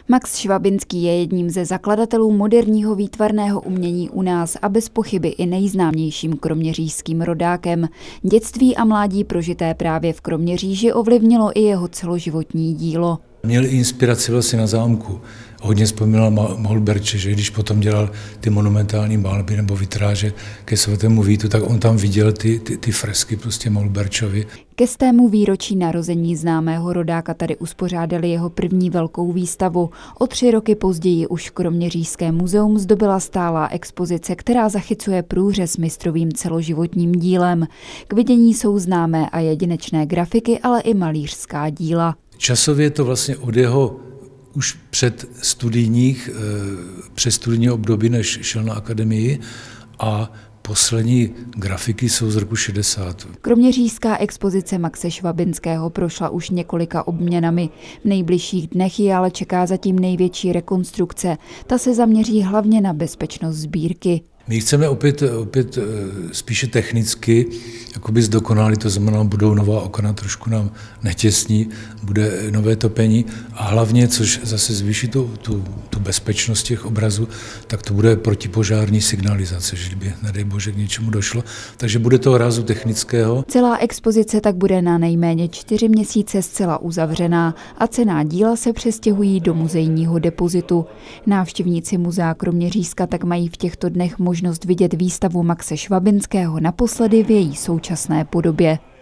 Max Švabinský je jedním ze zakladatelů moderního výtvarného umění u nás a bez pochyby i nejznámějším kroměřížským rodákem. Dětství a mládí prožité právě v Kroměříži ovlivnilo i jeho celoživotní dílo. Měl inspiraci vlastně na zámku. Hodně vzpomínal Mohlberče, že když potom dělal ty monumentální malby nebo vitráže ke svatému Vítu, tak on tam viděl ty fresky prostě Mohlberčovi. Ke 100. výročí narození známého rodáka tady uspořádali jeho první velkou výstavu. O 3 roky později už Kroměřížské muzeum zdobila stálá expozice, která zachycuje průřez mistrovým celoživotním dílem. K vidění jsou známé a jedinečné grafiky, ale i malířská díla. Časově je to vlastně od jeho už přes studijní období, než šel na akademii, a poslední grafiky jsou z roku 60. Kroměřížská expozice Maxe Švabinského prošla už několika obměnami. V nejbližších dnech ji ale čeká zatím největší rekonstrukce. Ta se zaměří hlavně na bezpečnost sbírky. My chceme opět spíše technicky jakoby zdokonalit, to znamená, budou nová okna, trošku nám netěsní, bude nové topení a hlavně, což zase zvýší tu bezpečnost těch obrazů, tak to bude protipožární signalizace, že by, nedej bože, k něčemu došlo. Takže bude to rázu technického. Celá expozice tak bude na nejméně 4 měsíce zcela uzavřená a cenná díla se přestěhují do muzejního depozitu. Návštěvníci muzea Kroměřížska tak mají v těchto dnech možnost vidět výstavu Maxe Švabinského naposledy v její současné podobě.